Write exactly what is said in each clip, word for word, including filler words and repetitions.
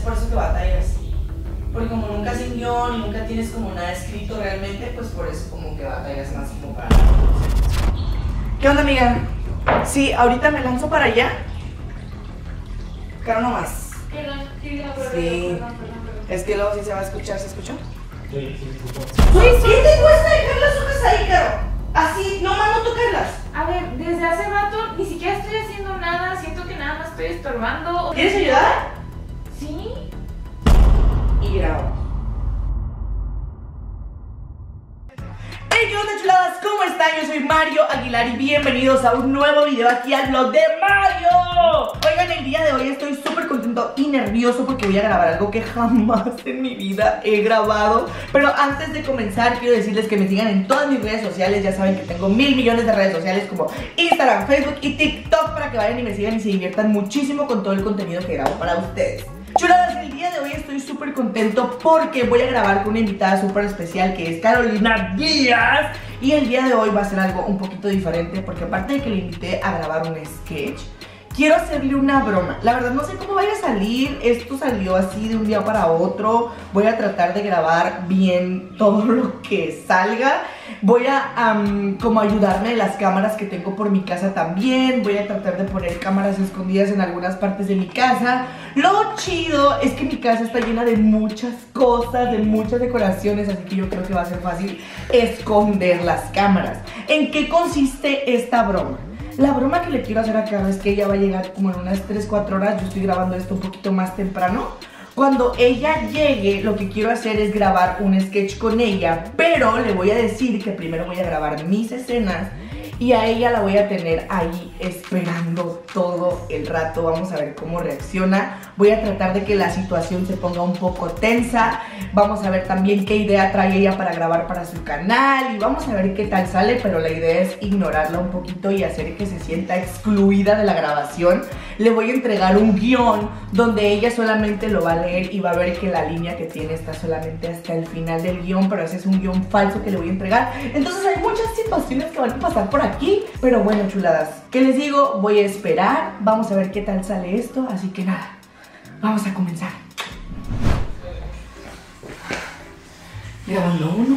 por eso que batallas. Porque como nunca haces guión y nunca tienes como nada escrito realmente, pues por eso como que batallas más como para... ¿Qué onda, amiga? Sí, ahorita me lanzo para allá. Caro nomás. Perdón, sí, no, perdón, Sí. perdón, perdón, perdón. Es que luego sí se va a escuchar, ¿se escuchó? Sí, sí, sí. ¿Qué te cuesta dejar las hojas ahí, Caro? Así, nomás no tocarlas. A ver, desde hace rato ni siquiera estoy haciendo nada, siento que nada más estoy estorbando. ¿Quieres ayudar? Sí. Y grabo. Hey, ¿qué onda, chuladas? ¿Cómo están? Yo soy Mario Aguilar y bienvenidos a un nuevo video aquí al vlog de Mario. Oigan, el día de hoy estoy súper contento y nervioso porque voy a grabar algo que jamás en mi vida he grabado. Pero antes de comenzar quiero decirles que me sigan en todas mis redes sociales. Ya saben que tengo mil millones de redes sociales como Instagram, Facebook y TikTok, para que vayan y me sigan y se diviertan muchísimo con todo el contenido que grabo para ustedes. Chuladas, el día de hoy estoy súper contento porque voy a grabar con una invitada súper especial que es Carolina Díaz. Y el día de hoy va a ser algo un poquito diferente porque aparte de que le invité a grabar un sketch, quiero hacerle una broma. La verdad no sé cómo vaya a salir. Esto salió así de un día para otro. Voy a tratar de grabar bien todo lo que salga. Voy a um, como ayudarme de las cámaras que tengo por mi casa también. Voy a tratar de poner cámaras escondidas en algunas partes de mi casa. Lo chido es que mi casa está llena de muchas cosas, de muchas decoraciones, así que yo creo que va a ser fácil esconder las cámaras. ¿En qué consiste esta broma? La broma que le quiero hacer a Caro es que ella va a llegar como en unas tres cuatro horas. Yo estoy grabando esto un poquito más temprano. Cuando ella llegue, lo que quiero hacer es grabar un sketch con ella, pero le voy a decir que primero voy a grabar mis escenas y a ella la voy a tener ahí esperando todo el rato. Vamos a ver cómo reacciona. Voy a tratar de que la situación se ponga un poco tensa. Vamos a ver también qué idea trae ella para grabar para su canal y vamos a ver qué tal sale, pero la idea es ignorarla un poquito y hacer que se sienta excluida de la grabación. Le voy a entregar un guión donde ella solamente lo va a leer y va a ver que la línea que tiene está solamente hasta el final del guión, pero ese es un guión falso que le voy a entregar. Entonces hay muchas situaciones que van a pasar por aquí, pero bueno, chuladas, ¿qué les digo? Voy a esperar, vamos a ver qué tal sale esto, así que nada, vamos a comenzar. Grabando uno.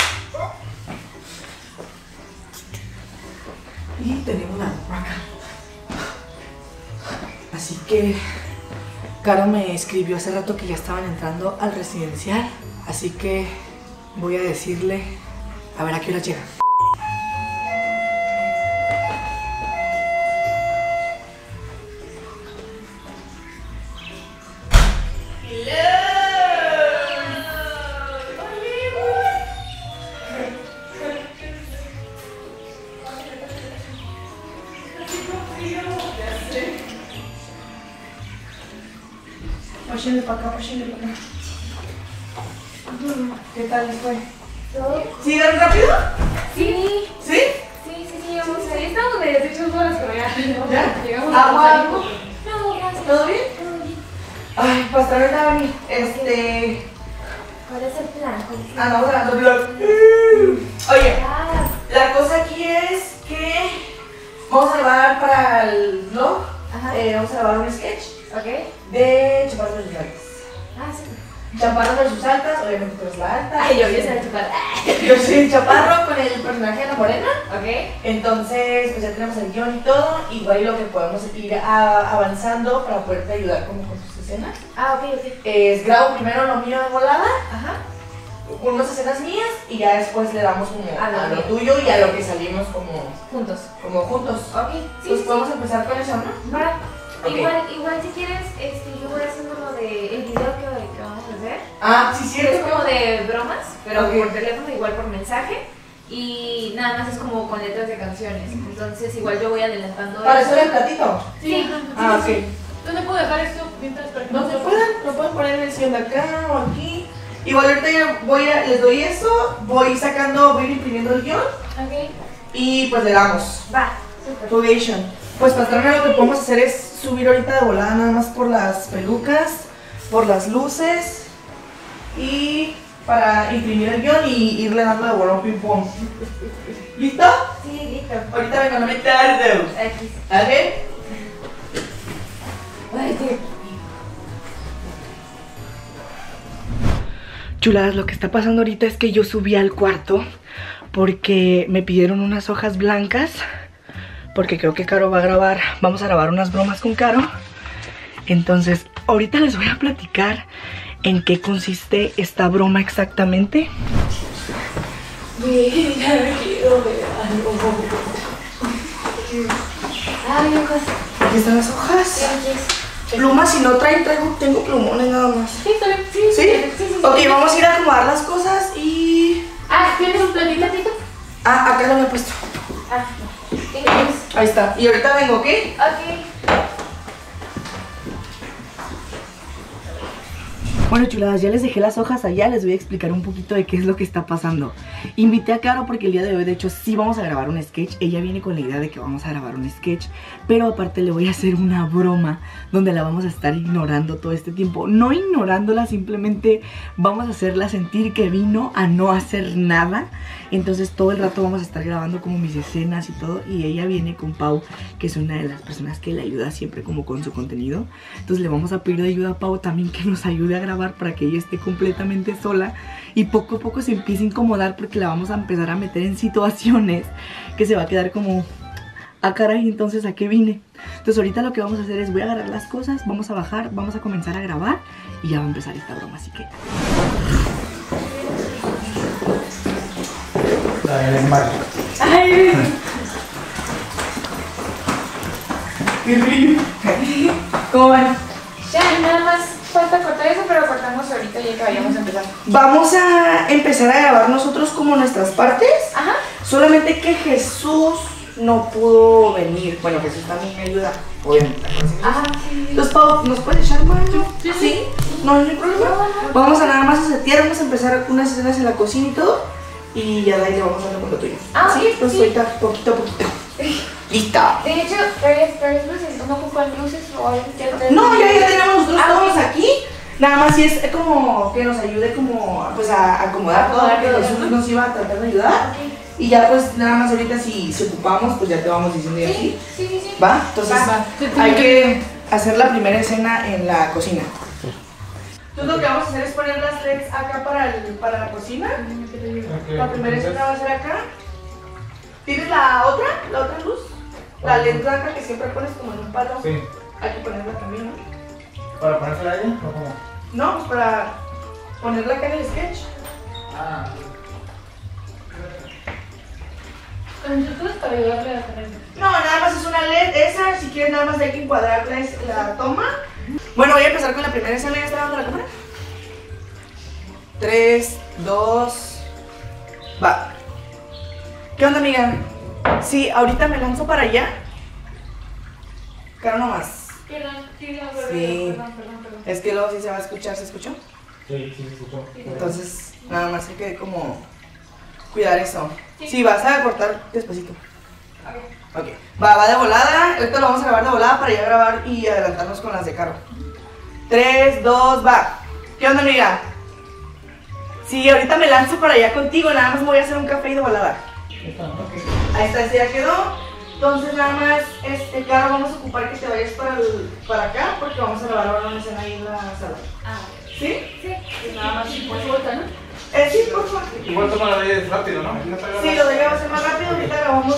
Y tenemos una acá. Así que Caro me escribió hace rato que ya estaban entrando al residencial, así que voy a decirle a ver a qué hora llega. Pásenle para acá, pásenle para acá. ¿Qué tal les fue? ¿Sí, dan rápido? Sí. ¿Sí? Sí, sí, sí, vamos a ir. Estamos medio hechos bolas, pero ya. ¿Ya? Llegamos ¿Agua, a algo? No, gracias. ¿Todo bien? Todo bien. Ay, pastor Dani, este... ¿Cuál es el plan? Ah, no, grabando vlog. Oye, Ah, la cosa aquí es que vamos a grabar para el vlog. Ajá. Eh, vamos a grabar un sketch ok. de Chaparros versus Altas. Ah, sí. Chaparros versus Altas, obviamente tú eres la alta. Ay, yo voy a ser chupar. Yo soy el chaparro con el personaje de la morena. Ok. Entonces, pues ya tenemos el guión y todo. Igual lo que podemos ir a- avanzando para poderte ayudar como con tus escenas. Ah, ok, ok. Es grabo primero lo mío de volada, Ajá. unas escenas mías y ya después le damos como A lo a lo mío. tuyo y a lo que salimos como, Juntos. como juntos. Ok. Sí, Pues sí, podemos sí. empezar con eso, ¿no? Va. Ok. Igual, igual si quieres, este, yo voy haciendo lo de el video que, que vamos a hacer. Ah, sí, sí, Es como de bromas, pero Ok. por teléfono, igual por mensaje. Y nada más es como con letras de canciones. Entonces igual yo voy adelantando. Para eso. eso el platito. Sí. Ah, ok. ¿Dónde puedo dejar esto mientras para que No se se pueden, lo pueden poner en el sillón de acá o aquí. Igual ahorita ya voy a, les doy eso, voy sacando, voy a ir imprimiendo el guión Ok. y pues le damos. Va. Super. Foundation. Pues patrona, lo que podemos hacer es subir ahorita de volada nada más por las pelucas, por las luces y para imprimir el guión y irle dando de volada ping pong. ¿Listo? Sí, listo. Ahorita vengo, no me tardo. Aquí. A ver. Ay, sí. Chuladas, lo que está pasando ahorita es que yo subí al cuarto porque me pidieron unas hojas blancas, porque creo que Caro va a grabar, vamos a grabar unas bromas con Caro. Entonces, ahorita les voy a platicar en qué consiste esta broma exactamente. Mira, quiero ver algo. Ay, hojas. Aquí están las hojas. Sí, aquí es. Plumas, si no traen, traigo, tengo plumones nada más. Sí, está bien. Sí, ¿Sí? sí, sí, sí. Ok, vamos a ir a acomodar las cosas y... Ah, ¿tienes un platito, Tito? Ah, acá lo había puesto. Ah, ¿tienes? Ahí está. Y ahorita vengo, ¿ok? Ok. Bueno, chuladas, ya les dejé las hojas allá, les voy a explicar un poquito de qué es lo que está pasando. Invité a Caro porque el día de hoy, de hecho, sí vamos a grabar un sketch. Ella viene con la idea de que vamos a grabar un sketch, pero aparte le voy a hacer una broma donde la vamos a estar ignorando todo este tiempo. No ignorándola, simplemente vamos a hacerla sentir que vino a no hacer nada. Entonces todo el rato vamos a estar grabando como mis escenas y todo. Y ella viene con Pau, que es una de las personas que le ayuda siempre como con su contenido. Entonces le vamos a pedir ayuda a Pau también, que nos ayude a grabar para que ella esté completamente sola y poco a poco se empiece a incomodar, porque la vamos a empezar a meter en situaciones que se va a quedar como, ah caray, entonces ¿a qué vine? Entonces ahorita lo que vamos a hacer es voy a agarrar las cosas, vamos a bajar, vamos a comenzar a grabar y ya va a empezar esta broma, así que... Ay, ¡Qué rico! ¿Cómo van? ya, nada más falta cortar eso, pero cortamos ahorita ya que vayamos a empezar. Vamos a empezar a grabar nosotros como nuestras partes. Ajá. Solamente que Jesús no pudo venir. Bueno, Jesús también me ayuda, obviamente. Ajá, sí. Entonces, Pau, ¿nos puedes echar mano? Sí. ¿Sí? No, no hay problema. Vamos a nada más a setear, vamos a empezar unas escenas en la cocina y todo. Y ya de ahí le vamos dando con lo tuyo. Ah, ¿sí? ok, Pues sí. ahorita, poquito a poquito. ¡Lista! De hecho, ¿traes, traes luces? ¿No ocupan luces o algo? No, ya, ya tenemos nosotros Ah, todos ok. aquí. Nada más si es como que nos ayude como pues a acomodar todo, Acomodar que todo, Jesús ¿no? nos iba a tratar de ayudar. Ok. Y ya pues nada más ahorita si, si ocupamos, pues ya te vamos diciendo y así. Sí, sí, sí. ¿Va? Entonces Va, va. hay que hacer la primera escena en la cocina. Entonces lo que vamos a hacer es poner las L E Ds acá para, el, para la cocina. Okay, La primera entonces, escena va a ser acá. ¿Tienes la otra? ¿La otra luz? La L E D blanca que siempre pones como en un palo. Sí. Hay que ponerla también, ¿no? ¿Para ponérsela a ella o cómo? No, pues para ponerla acá en el sketch. Ah, Nosotros para ayudarle a tener. No, nada más es una L E D. Esa, si quieres, nada más hay que encuadrarla es la toma. Bueno, voy a empezar con la primera escena. ¿Ya está grabando la cámara? tres, dos, va. ¿Qué onda, amiga? Sí, ahorita me lanzo para allá. Claro, nomás. Perdón, sí, no, perdón, Sí. perdón, perdón, perdón. Es que luego sí se va a escuchar, ¿se escuchó? sí, sí, se escuchó. Entonces, nada más hay que como cuidar eso. Sí. Sí, vas a cortar despacito. Ok. Va, va de volada. Ahorita lo vamos a grabar de volada para ya grabar y adelantarnos con las de Caro. tres, dos, va. ¿Qué onda, amiga? Sí, ahorita me lanzo para allá contigo. Nada más me voy a hacer un café y de volada. Ahí está, este ya quedó. Entonces nada más, este, Caro, vamos a ocupar que te vayas para, el, para acá porque vamos a grabar ahora una escena ahí en la sala. Ah, ¿Sí? sí. Y nada más, Por su vuelta, ¿no? Eh, sí, por favor. Igual toma la de rápido, ¿no? Sí, lo de ella va a ser más rápido. Ahorita grabamos.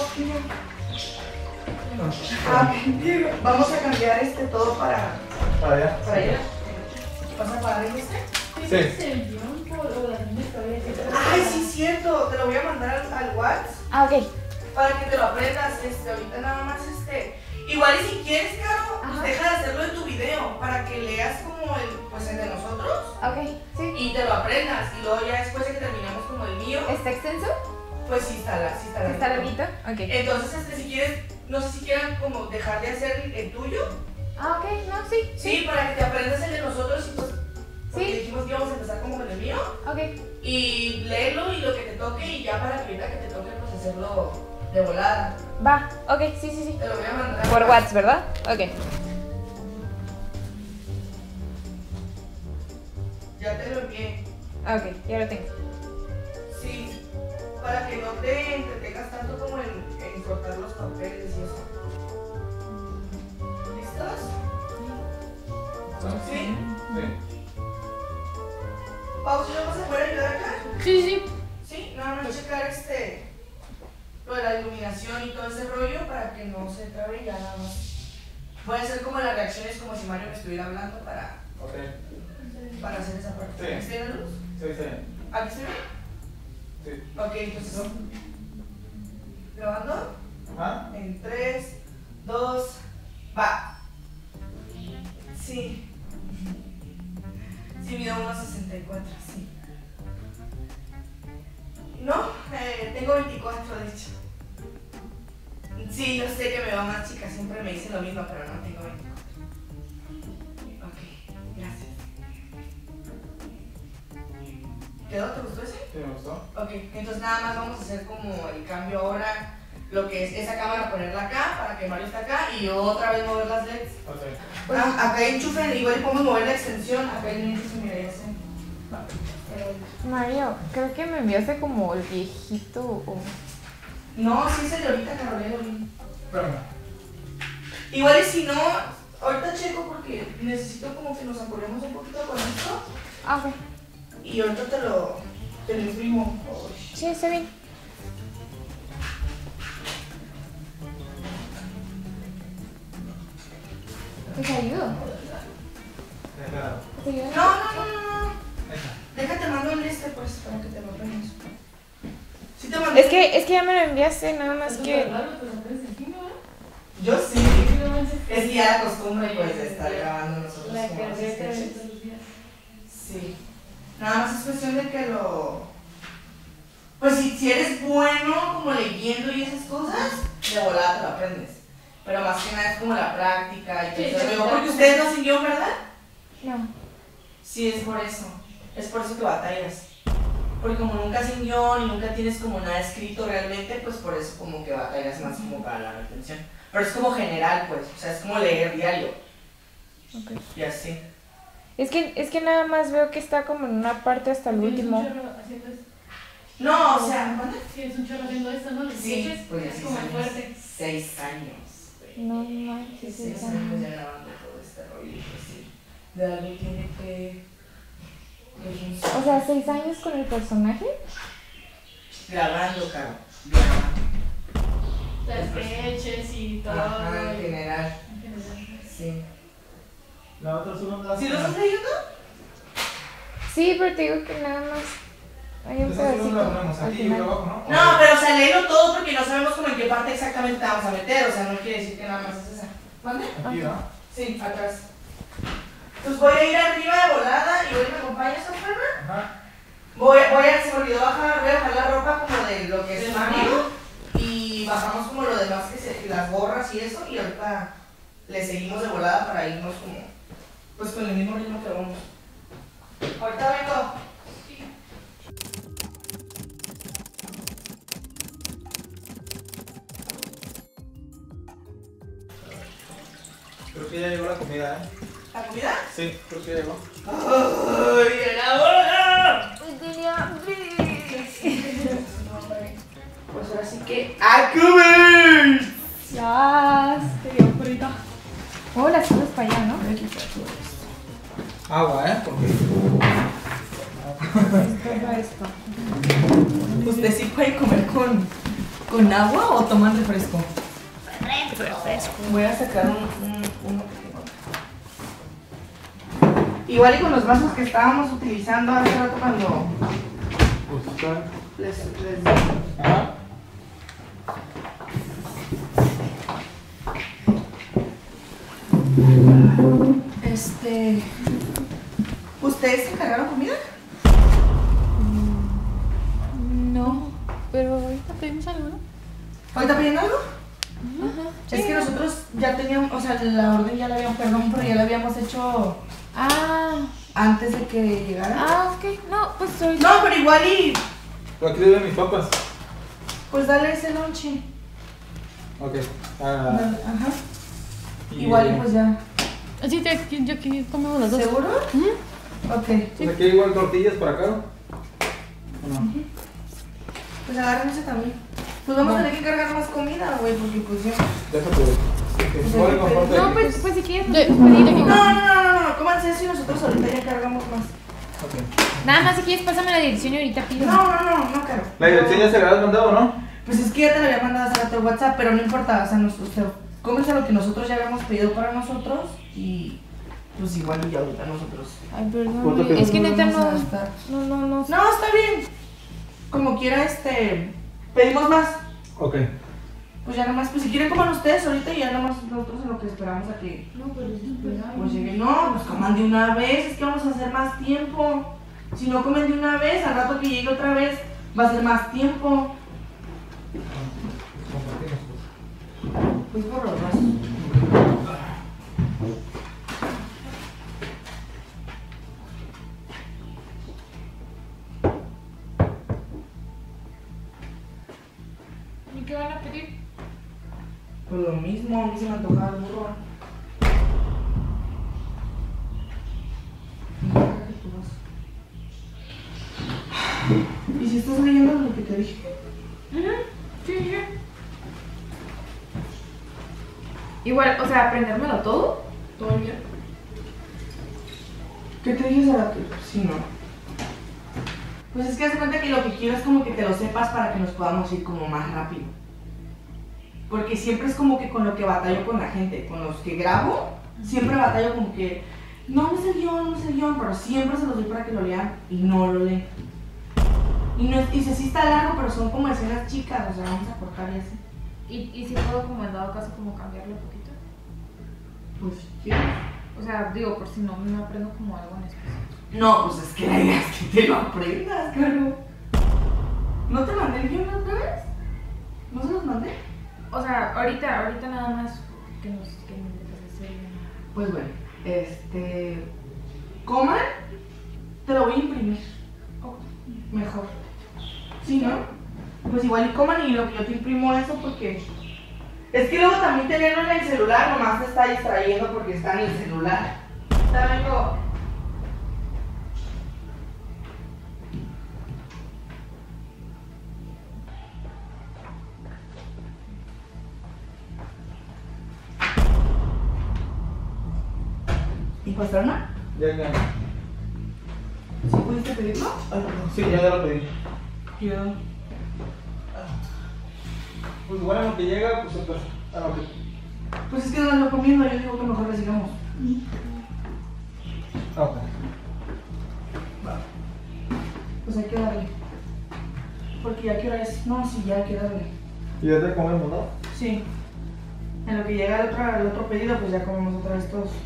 Ah, ok. Vamos a cambiar este todo para, Para allá. para allá. ¿Vas a parar en este? Sí. Es el guión por lo de las niñas todavía que está- Ay, sí, cierto. Te lo voy a mandar al, al WhatsApp Ah, ok. para que te lo aprendas. Este, ahorita nada más este. Igual y si quieres, Caro, pues Ajá. deja de hacerlo en tu video para que leas como el, pues el de nosotros Ok, sí. y te lo aprendas. Y luego ya después de que terminemos como el mío, ¿Está extenso? pues sí está, la- sí está, la- ¿Está larguito? Ok. Entonces, este, si quieres, no sé si quieran como dejar de hacer el tuyo. Ah, ok, no, sí. Sí, para que te aprendas el de nosotros y pues porque Sí. dijimos que íbamos a empezar como con el mío Ok. y léelo y lo que te toque y ya para que ahorita que te toque pues hacerlo de volada. Va, ok, sí, sí, sí. Te lo voy a mandar. Por WhatsApp, ¿verdad? Ok. Ya te lo envié. Ah, ok, ya lo tengo. Sí, para que no te entretengas tanto como en, en cortar los papeles y eso. ¿Listos? ¿Sí? Sí. Pausa, ¿no vas afuera? Sí, sí. Sí, nada más checar este lo de la iluminación y todo ese rollo para que no se trabe ya nada más. Voy a hacer como las reacciones como si Mario me estuviera hablando para, Ok. para hacer esa parte. Sí. ¿Está bien la luz? Sí, sí. ¿Aquí se ve? Sí. Ok, entonces grabando ¿Ah? en tres, dos, va. Sí. Sí, mido uno sesenta y cuatro, sí. No, eh, tengo veinticuatro de hecho. Sí, yo sé que me veo más chica, siempre me dicen lo mismo, pero no tengo veinticuatro. Ok, gracias. ¿Quedó? ¿Te gustó ese? Sí, me gustó. Ok, entonces nada más vamos a hacer como el cambio ahora, lo que es esa cámara ponerla acá para que Mario está acá y otra vez mover las L E Ds. Ok. Ah, acá hay enchufe, igual podemos mover la extensión, acá hay enchufe, mira, ya sé. Mario, creo que me enviaste como el viejito o... No, sí es el de ahorita, Carolina. Espérame. Igual y si no, ahorita checo porque necesito como que nos acordemos un poquito con esto Ah, ok. y ahorita te lo, te lo imprimo. Uy. Sí, está bien. ¿Te ayudo? Espera. ¿Te ayudo? No, no, no, no, no. Esa. Déjate mando el este pues para que te lo aprendas. ¿Sí te mandé? Es que, es que ya me lo enviaste, nada más Eso que... es raro, te lo pones encima, ¿eh? Yo sí. Sí, no manches. Es que ya la costumbre pues de estar grabando nosotros La como los carreta de sketches. todos los días. Sí. Nada más es cuestión de que lo... Pues si, si eres bueno como leyendo y esas cosas, de volada te lo aprendes. Pero más que nada es como la práctica y Sí, todo eso. sí, Digo, sí. porque ustedes no hacen guión, ¿verdad? No. Sí, es por eso. Es por eso que batallas. Porque como nunca hacen guión y nunca tienes como nada escrito realmente, pues por eso como que batallas más como para la retención. Pero es como general, pues. O sea, es como leer diario. Ok. Y así. Es que, es que nada más veo que está como en una parte hasta el Tienes último. un chorro haciendo esto. No, o sea, ¿cuándo? Tienes un chorro haciendo esto, ¿no? Los Sí, sketches, pues ya es seis como años. fuerte. Seis años. güey. No manches, Seis está- años ya grabando todo este rollo. Pues sí. De algo tiene que... que funcionar. O sea, seis años con el personaje. Grabando, Caro. Grabando. Las sketches y todo. Ajá, en y- general. en general. Sí. La otra solo me la ¿Sí lo estás leyendo? Sí, pero te digo que nada más hay un Esa solo la pedacito ponemos al aquí y final. abajo, ¿no? No, pero o sea, léelo todo porque no sabemos como en qué parte exactamente te vamos a meter. O sea, no quiere decir que nada más es esa. ¿Mande? Aquí, ¿no? Sí, atrás. Pues voy a ir arriba de volada y hoy me acompañas, Sofana. Ajá. Voy, voy a, se me olvidó bajar, voy a bajar la ropa como de lo que es ¿Del Mario y bajamos como lo demás que se, las gorras y eso y ahorita le seguimos de volada para irnos como, pues con el mismo ritmo que vamos. Ahorita vengo. Creo que ya llegó la comida, ¿eh? ¿La comida? Sí, creo que ya llegó. ¡Ay, era hora! Pues ahora sí que ¡a comer! Ya, te dio frita. Oh, las cosas para allá, ¿no? Agua, ¿eh? Porque... Todo esto. ¿Ustedes sí pueden comer con, con agua o toman refresco? Refresco. Voy a sacar un, un, uno que tengo acá. Igual y con los vasos que estábamos utilizando hace rato cuando Pues está... les, les Ajá. Este... ¿Ustedes encargaron comida? No. Pero ahorita pedimos algo, ¿no? ¿Ahorita pidiendo algo? Ajá. Es que nosotros ya teníamos, o sea, la orden ya la habíamos, perdón, pero ya la habíamos hecho Ah. antes de que llegara. Ah, ok. No, pues ahorita. No, pero igual y Pero aquí le doy mis papas. pues dale ese lonche. Ok. Ah, Dale, ajá. y- Igual y pues ya. Así te, yo aquí comemos las dos. ¿Seguro? Ujú. Ok. Pues aquí hay igual tortillas para Caro. ¿O no? Pues agarren ese también. Pues vamos a tener que cargar más comida, güey, porque pues ya. Déjate. Que igual y comparte No, aquí. pues, pues si quieres. De- nosotros pedimos. pedí aquí. No, no, no, no, no, cómanse eso y nosotros ahorita ya cargamos más. Ok. Nada más si quieres pásame la dirección y ahorita pido. No, no, no, no, Caro. La dirección ya se la habías mandado, ¿no? Pues es que ya te la había mandado hace rato el WhatsApp, pero no importa, o sea, nos, o sea, cómese lo que nosotros ya habíamos pedido para nosotros y pues igual y ya ahorita nosotros. Ay, perdón. ¿Cuánto güey. te Es que Nos neta vamos a no. gastar. No, no, no. No, está bien. Como quiera, este, pedimos más. Ok. Pues ya nada más, pues si quieren coman ustedes ahorita y ya nada más nosotros en lo que esperamos a que No, pero es pues lleguen. No, pues coman de una vez, es que vamos a hacer más tiempo. Si no comen de una vez, al rato que llegue otra vez va a ser más tiempo. Compartimos. Pues por los dos. ¿Y qué van a pedir? Pues lo mismo, a mí se me antojaba el burro. ¿Y si estás leyendo lo que te dije? Sí, sí. Igual, o sea, aprendérmelo todo. Todo el día. ¿Qué te dije, Sara? Que sí, no. Pues es que haz de cuenta que lo que quiero es como que te lo sepas para que nos podamos ir como más rápido. Porque siempre es como que con lo que batallo con la gente, con los que grabo, siempre batallo como que no me sé el guión, no me sé el guión, pero siempre se los doy para que lo lean y no lo leen. Y, no, y sé, sí está largo, pero son como escenas chicas, o sea, vamos a cortar y así. ¿Y, y si puedo, como en dado caso, como cambiarlo un poquito? Pues, ¿qué? O sea, digo, por si no me aprendo como algo en específico. No, pues es que la idea es que te lo aprendas, claro. ¿No te mandé el guión otra vez? ¿No se los mandé? O sea, ahorita, ahorita nada más que nos que me hacer. Pues bueno, este. Coman, te lo voy a imprimir. Mejor. ¿Sí, no? Pues igual y coman y lo que yo te imprimo eso porque. Es que luego también tenerlo en el celular nomás te está distrayendo porque está en el celular. Está vengo. ¿Y pastrana? Ya, ya. ¿Sí pudiste pedirlo? Ay, perdón. Sí, ya, ya lo pedí. Yo. Pues igual en lo que llega, pues pues, a lo que. Pues es que no lo comiendo, yo digo que mejor le sigamos. Ah, ok. Va. Pues hay que darle. Porque ya que hora es. No, sí, ya hay que darle. ¿Y ya te comemos, no? Sí. En lo que llega el otro, el otro pedido, pues ya comemos otra vez todos.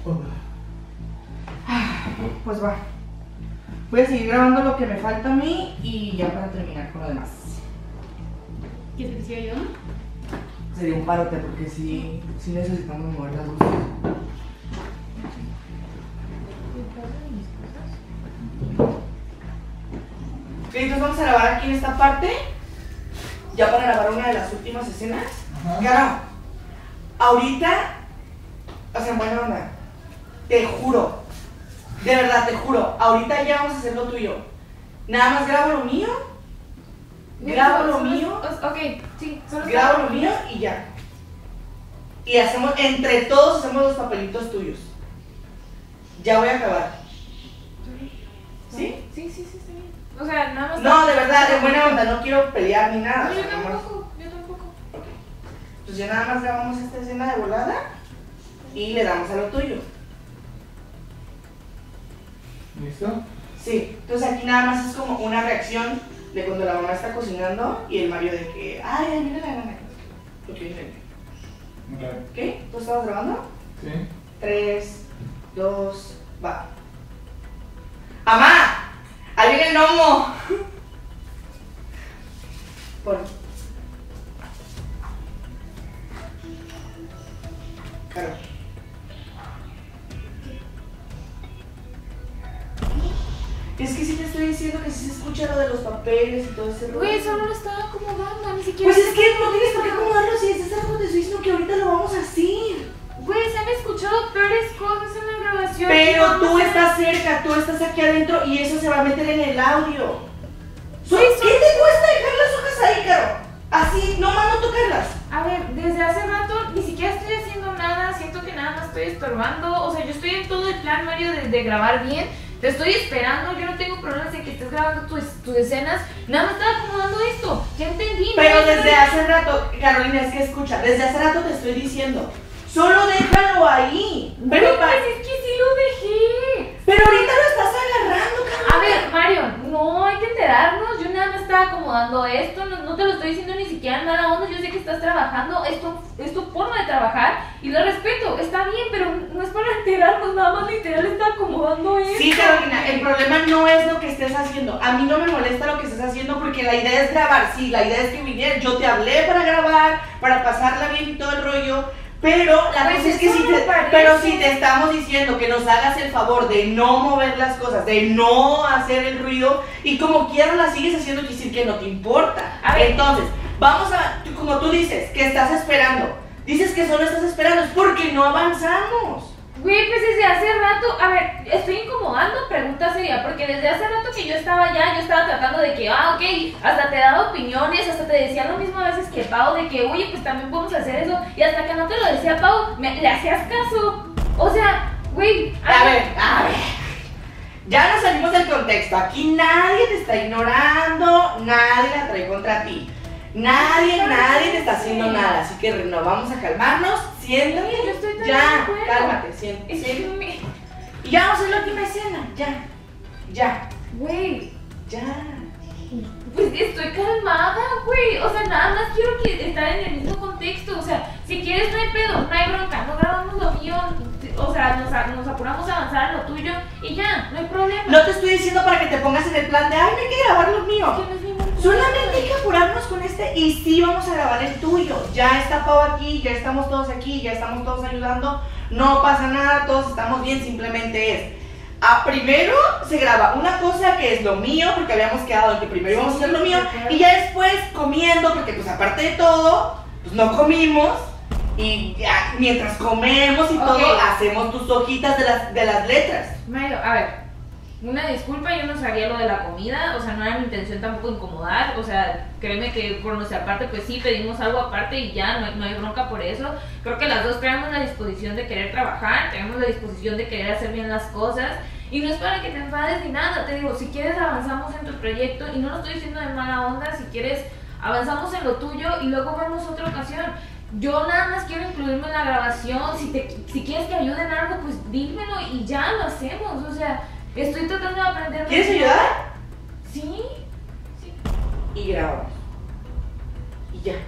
Pues va. Voy a seguir grabando lo que me falta a mí y ya para terminar con lo demás. ¿Qué te decía yo? Sería un parote porque sí, sí necesitamos mover las luces. Ok, entonces vamos a grabar aquí en esta parte. Ya para grabar una de las últimas escenas. Claro, ahorita, o sea, buena onda, te juro, de verdad te juro, ahorita ya vamos a hacer lo tuyo. Nada más grabo lo mío, grabo lo mío, Ok, sí, solo grabo lo mío y ya. Y hacemos, entre todos hacemos los papelitos tuyos. Ya voy a acabar. ¿Sí? Sí, sí, sí, está bien. O sea, nada más. No, de verdad, de buena onda, no quiero pelear ni nada. No, o yo sea, nada más- tampoco, yo tampoco. Pues ya nada más grabamos esta escena de volada y le damos a lo tuyo. ¿Listo? Sí, entonces aquí nada más es como una reacción de cuando la mamá está cocinando y el Mario de que, ay, ay, mira la gana. Lo que viene. Ok. ¿Ok? ¿Tú estabas grabando? Sí. Tres, dos, va. ¡Mamá! ¡Ahí viene el gnomo! Pon. Claro. Es que sí te estoy diciendo que sí se escucha lo de los papeles y todo ese rollo. Güey, solo lo estaba acomodando, ni siquiera. Pues es que no tienes por qué acomodarlo si estás algo te estoy diciendo que ahorita lo vamos a hacer. Güey, se han escuchado peores cosas en la grabación. Pero Vamos tú a- estás cerca, tú estás aquí adentro y eso se va a meter en el audio. So- Sí, ¿Qué sí. te cuesta dejar las hojas ahí, Caro? Así, nomás no tocarlas. A ver, desde hace rato ni siquiera estoy haciendo nada, siento que nada más estoy estorbando, o sea, yo estoy en todo el plan, Mario, de, de grabar bien, Te estoy esperando, yo no tengo problemas en que estés grabando tus, tus escenas. Nada más estaba acomodando esto. Ya entendí. Pero ¿no? desde hace rato, Carolina, es que escucha, desde hace rato te estoy diciendo, solo déjalo ahí. Pero, Pero pa- pues es que sí lo dejé. pero ahorita lo estás agarrando, Carolina. A ver, Mario, no hay que enterarnos. Yo nada más estaba acomodando esto. No, no te lo estoy diciendo ni siquiera en mala onda. Yo sé que estás trabajando. Esto es tu forma de trabajar y lo respeto. Está bien, pero no es para enterarnos. Nada más literal está acomodando esto. Sí, Carolina, el problema no es lo que estés haciendo. A mí no me molesta lo que estés haciendo porque la idea es grabar. Sí, la idea es que vinieras. Yo te hablé para grabar, para pasarla bien y todo el rollo. Pero la Pues cosa es que eso si me te, parece. pero si te estamos diciendo que nos hagas el favor de no mover las cosas, de no hacer el ruido y como quieras la sigues haciendo, quiere decir que no te importa. A ver. Entonces, vamos a, tú- como tú dices, que estás esperando. Dices que solo estás esperando, es porque no avanzamos. Güey, pues desde hace rato, a ver, estoy incomodando, pregunta seria, porque desde hace rato que yo estaba allá, yo estaba tratando de que, ah, ok, hasta te daba opiniones, hasta te decía lo mismo a veces que Pau, de que, oye, pues también podemos hacer eso, y hasta que no te lo decía Pau, me, le hacías caso, o sea, güey, A ver, a ver. Ya nos salimos del contexto. Aquí nadie te está ignorando, nadie la trae contra ti. Nadie, nadie te está haciendo nada. Así que no, vamos a calmarnos. Siéntate. Yo estoy tan de Ya, acuerdo. cálmate, siéntate. es que me, Y ya vamos a hacer la última escena. Ya, ya, güey, ya. pues estoy calmada, güey, o sea, nada más quiero que estar en el mismo contexto, o sea, si quieres no hay pedo, no hay bronca, no grabamos lo mío, o sea, nos, nos apuramos a avanzar en lo tuyo y ya, no hay problema. No te estoy diciendo para que te pongas en el plan de, ay, no hay que grabar lo mío. Es que no es ningún Solamente hay problema. que apurarnos con este y sí vamos a grabar el tuyo. Ya está Pau aquí, ya estamos todos aquí, ya estamos todos ayudando. No pasa nada, todos estamos bien, simplemente es. Ah, primero se graba una cosa que es lo mío, porque habíamos quedado en que primero íbamos a hacer lo mío, y ya después comiendo, porque pues aparte de todo, pues no comimos. Y ya, mientras comemos y Ok. todo, hacemos tus hojitas de las, de las letras. Mario, a ver, una disculpa, yo no sabía lo de la comida, o sea, no era mi intención tampoco incomodar, o sea, créeme que por nuestra parte, pues sí, pedimos algo aparte y ya, no hay, no hay bronca por eso. Creo que las dos tenemos la disposición de querer trabajar, tenemos la disposición de querer hacer bien las cosas, y no es para que te enfades ni nada, te digo, si quieres avanzamos en tu proyecto, y no lo estoy diciendo de mala onda, si quieres avanzamos en lo tuyo y luego vemos otra ocasión. Yo nada más quiero incluirme en la grabación, si, te, si quieres que ayude en algo, pues dímelo y ya lo hacemos, o sea, estoy tratando de aprender. ¿Quieres mucho. ayudar? Sí, sí. Y grabamos. Y ya.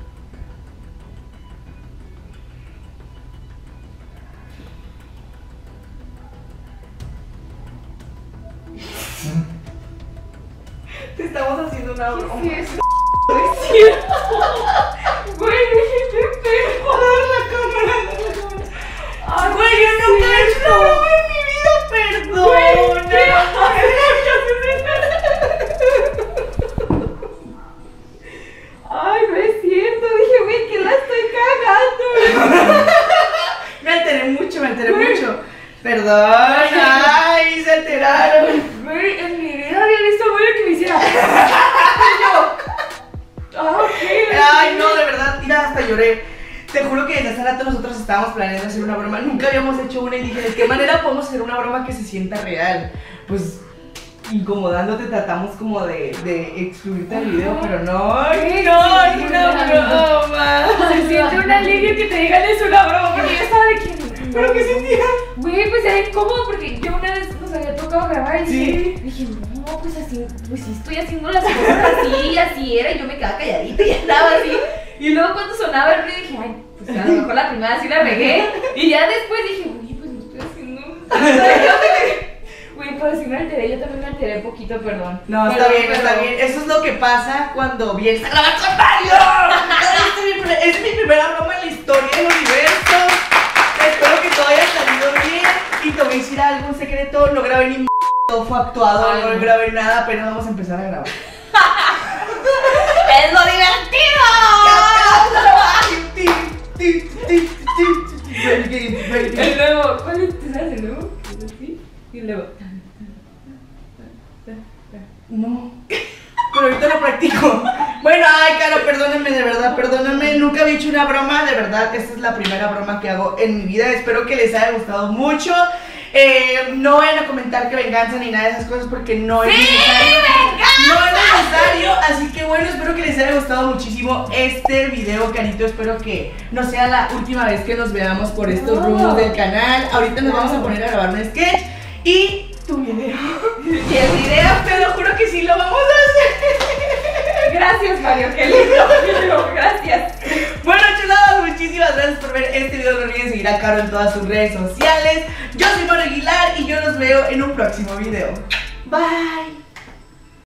Te estamos haciendo una broma. Sí, es es cierto. Güey, déjate pego. la cámara. Ay, Güey, yo nunca he hecho una broma en mi vida, perdón. ¿qué Ay, no es cierto. Dije, güey, que la estoy cagando. Me alteré mucho, me alteré Güey. mucho. Perdón. Ay, se alteraron. Güey, en mi vida había visto a Mario que me hiciera. Y yo. Ah, ok. Ay, no, de verdad, mira, hasta lloré. Te juro que desde hace rato nosotros estábamos planeando hacer una broma. Nunca habíamos hecho una y dije, ¿de qué manera podemos hacer una broma que se sienta real? Pues incomodándote tratamos como de, de excluirte del video, pero no, Ay, no, sí, es una broma. Se siente un alivio que te digan es una broma, porque yo estaba de que. ¿Pero qué sentías? Güey, pues era incómodo porque yo una vez nos había tocado grabar y Sí. dije, dije, no, pues así, pues sí estoy haciendo las cosas así y así era, y yo me quedaba calladita y andaba así. Y luego cuando sonaba el ruido dije, ay, pues a lo mejor la primera sí la regué. Y ya después dije, uy, pues no estoy haciendo. Güey, pues sí me alteré, yo también me alteré un poquito, perdón. No, está Perdón, bien, está perdón. bien. Eso es lo que pasa cuando vienes a grabar con Mario. Esta es mi primer- Es mi primera broma en la historia del universo. Espero que todo haya salido bien. Y te voy a decir algo, un secreto. No grabé ni m***, todo fue actuado, Ay, no no. grabé nada, pero vamos a empezar a grabar. ¡Es lo divertido! El nuevo, ¿cuál es? ¿Te sabes el nuevo? ¿Es así? Y luego. No. Pero ahorita lo practico. Bueno, ay, Caro, perdónenme, de verdad, perdónenme. Nunca había hecho una broma, de verdad. Esta es la primera broma que hago en mi vida. Espero que les haya gustado mucho. Eh, no vayan a comentar que venganza ni nada de esas cosas porque no es ¡Sí, necesario. venganza! No es necesario, así que bueno, espero que les haya gustado muchísimo este video, carito. Espero que no sea la última vez que nos veamos por estos No. rumbos del canal. Ahorita nos vamos a poner a grabar un sketch y tu video. Y el video, Te lo juro que sí lo vamos a hacer. gracias Mario, qué lindo. Gracias. Bueno, chuladas, muchísimas gracias por ver este video. No olviden seguir a Caro en todas sus redes sociales. Yo soy Mario Aguilar y yo los veo en un próximo video. Bye.